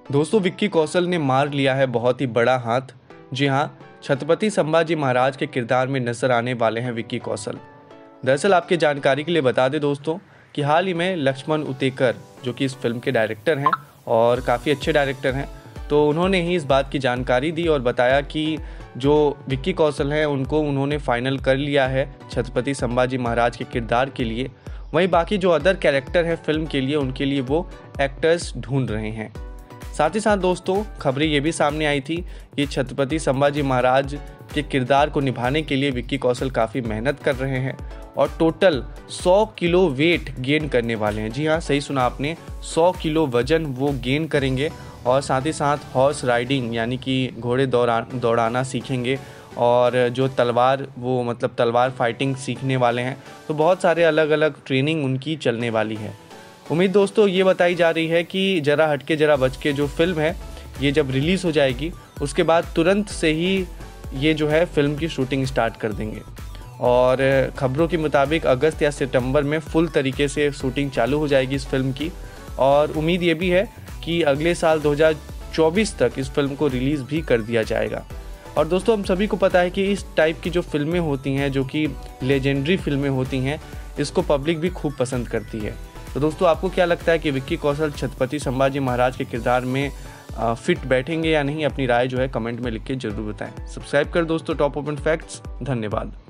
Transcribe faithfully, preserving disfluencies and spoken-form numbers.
दोस्तों, विक्की कौशल ने मार लिया है बहुत ही बड़ा हाथ। जी हाँ, छत्रपति संभाजी महाराज के किरदार में नजर आने वाले हैं विक्की कौशल। दरअसल आपकी जानकारी के लिए बता दें दोस्तों कि हाल ही में लक्ष्मण उतेकर, जो कि इस फिल्म के डायरेक्टर हैं और काफ़ी अच्छे डायरेक्टर हैं, तो उन्होंने ही इस बात की जानकारी दी और बताया कि जो विक्की कौशल हैं उनको उन्होंने फाइनल कर लिया है छत्रपति संभाजी महाराज के किरदार के लिए। वहीं बाकी जो अदर कैरेक्टर हैं फिल्म के लिए, उनके लिए वो एक्टर्स ढूंढ रहे हैं। साथ ही साथ दोस्तों खबरें ये भी सामने आई थी कि छत्रपति संभाजी महाराज के किरदार को निभाने के लिए विक्की कौशल काफ़ी मेहनत कर रहे हैं और टोटल सौ किलो वेट गेन करने वाले हैं। जी हाँ, सही सुना आपने, सौ किलो वजन वो गेन करेंगे और साथ ही साथ हॉर्स राइडिंग यानी कि घोड़े दौड़ा दौड़ाना सीखेंगे और जो तलवार वो मतलब तलवार फाइटिंग सीखने वाले हैं। तो बहुत सारे अलग अलग ट्रेनिंग उनकी चलने वाली है। उम्मीद दोस्तों ये बताई जा रही है कि जरा हटके जरा बच के जो फिल्म है ये जब रिलीज़ हो जाएगी उसके बाद तुरंत से ही ये जो है फिल्म की शूटिंग स्टार्ट कर देंगे और खबरों के मुताबिक अगस्त या सितंबर में फुल तरीके से शूटिंग चालू हो जाएगी इस फिल्म की। और उम्मीद ये भी है कि अगले साल दो हज़ार चौबीस तक इस फिल्म को रिलीज़ भी कर दिया जाएगा। और दोस्तों हम सभी को पता है कि इस टाइप की जो फिल्में होती हैं, जो कि लेजेंडरी फिल्में होती हैं, इसको पब्लिक भी खूब पसंद करती है। तो दोस्तों आपको क्या लगता है कि विक्की कौशल छत्रपति संभाजी महाराज के किरदार में फिट बैठेंगे या नहीं? अपनी राय जो है कमेंट में लिख के जरूर बताएं। सब्सक्राइब कर दोस्तों टॉप ओपन फैक्ट्स। धन्यवाद।